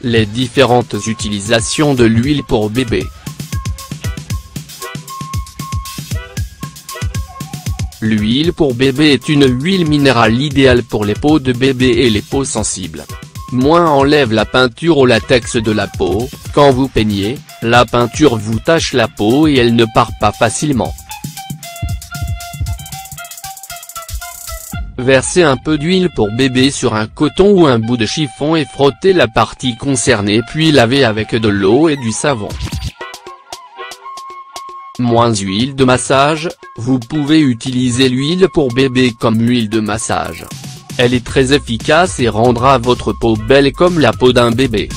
Les différentes utilisations de l'huile pour bébé. L'huile pour bébé est une huile minérale idéale pour les peaux de bébé et les peaux sensibles. Moins enlève la peinture au latex de la peau, quand vous peignez, la peinture vous tache la peau et elle ne part pas facilement. Versez un peu d'huile pour bébé sur un coton ou un bout de chiffon et frottez la partie concernée puis lavez avec de l'eau et du savon. Moins huile de massage, vous pouvez utiliser l'huile pour bébé comme huile de massage. Elle est très efficace et rendra votre peau belle comme la peau d'un bébé.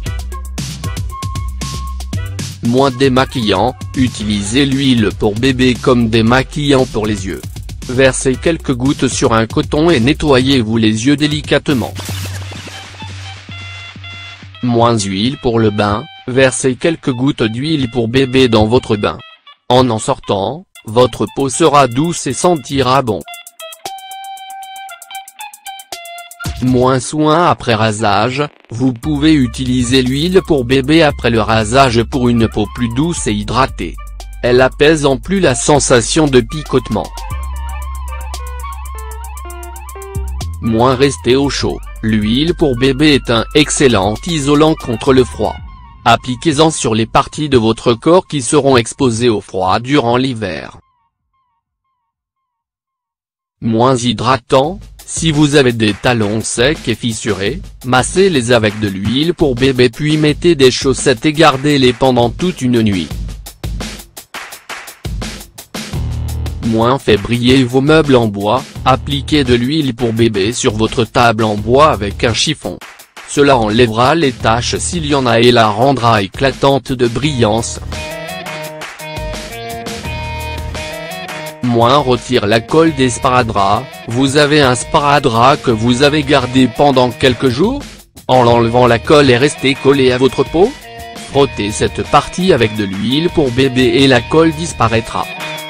Moins démaquillant, utilisez l'huile pour bébé comme démaquillant pour les yeux. Versez quelques gouttes sur un coton et nettoyez-vous les yeux délicatement. Moins huile pour le bain, versez quelques gouttes d'huile pour bébé dans votre bain. En sortant, votre peau sera douce et sentira bon. Moins soin après rasage, vous pouvez utiliser l'huile pour bébé après le rasage pour une peau plus douce et hydratée. Elle apaise en plus la sensation de picotement. Moins rester au chaud, l'huile pour bébé est un excellent isolant contre le froid. Appliquez-en sur les parties de votre corps qui seront exposées au froid durant l'hiver. Moins hydratant, si vous avez des talons secs et fissurés, massez-les avec de l'huile pour bébé puis mettez des chaussettes et gardez-les pendant toute une nuit. Moins fait briller vos meubles en bois, appliquez de l'huile pour bébé sur votre table en bois avec un chiffon. Cela enlèvera les taches s'il y en a et la rendra éclatante de brillance. Moins retire la colle des sparadraps, vous avez un sparadrap que vous avez gardé pendant quelques jours? En l'enlevant la colle est restée collée à votre peau? Frottez cette partie avec de l'huile pour bébé et la colle disparaîtra.